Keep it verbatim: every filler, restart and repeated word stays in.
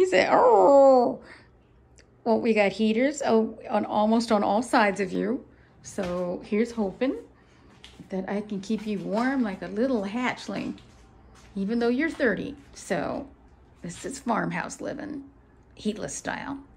He said, oh. Well, we got heaters oh, on almost on all sides of you. So here's hoping that I can keep you warm like a little hatchling, even though you're thirty. So this is farmhouse living, heatless style.